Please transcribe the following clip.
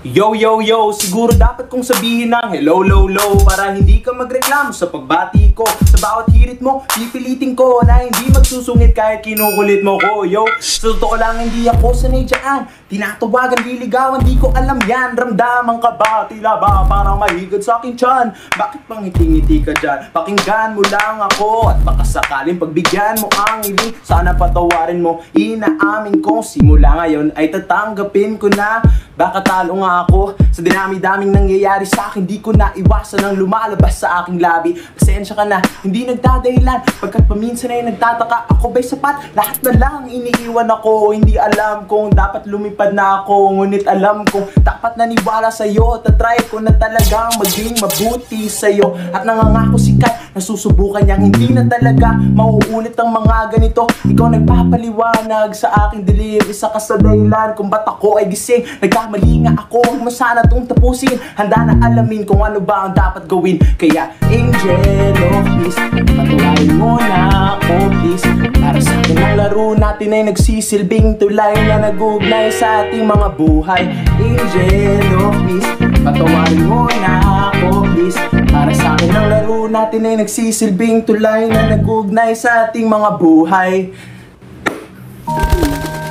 Yo, yo, yo, siguro dapat kong sabihin ng hello, low, low para hindi ka magreklamo sa pagbati ko. Sa bawat hirit mo, pipilitin ko na hindi magsusungit kahit kinukulit mo ko. Yo, sa totoo lang hindi ako sanay dyan. Tinatawagan, diligawan, di ko alam yan. Ramdaman ka ba? Tila ba parang mahigad sa akin tiyan? Bakit pang ngiti-ngiti ka dyan? Pakinggan mo lang ako at baka sakaling pagbigyan mo ang iling. Sana patawarin mo, inaamin kong simula ngayon ay tatanggapin ko na. Baka talo nga ako sa dinami-daming nangyayari sa akin. Di ko na iwasan ang lumalabas sa aking labi. Pasensya ka na, hindi nagdadahilan. Pagkat paminsan ay nagtataka, ako ba'y sapat? Lahat na lang iniiwan ako. Hindi alam kung dapat lumipad na ako. Ngunit alam kong dapat naniwala sa'yo. Tatry ko na talagang maging mabuti sa'yo. At nangangako si Kai, nasusubukan niyang hindi na talaga mauulit ang mga ganito. Ikaw nagpapaliwanag sa aking dilim. Isa ka sa dahilan kung ba't ako ay gising. Nagkamali nga ako, huwag mo sana itong tapusin. Handa na alamin kung ano ba ang dapat gawin. Kaya Angel, oh please, patawarin mo na ako please. Para sa akin ang laro natin ay nagsisilbing tulay na nag-uugnay sa ating mga buhay. Angel, oh please, patawarin mo na ako please. Para sa akin ang laro natin ay nagsisilbing tulay na nag-uugnay sa ating mga buhay.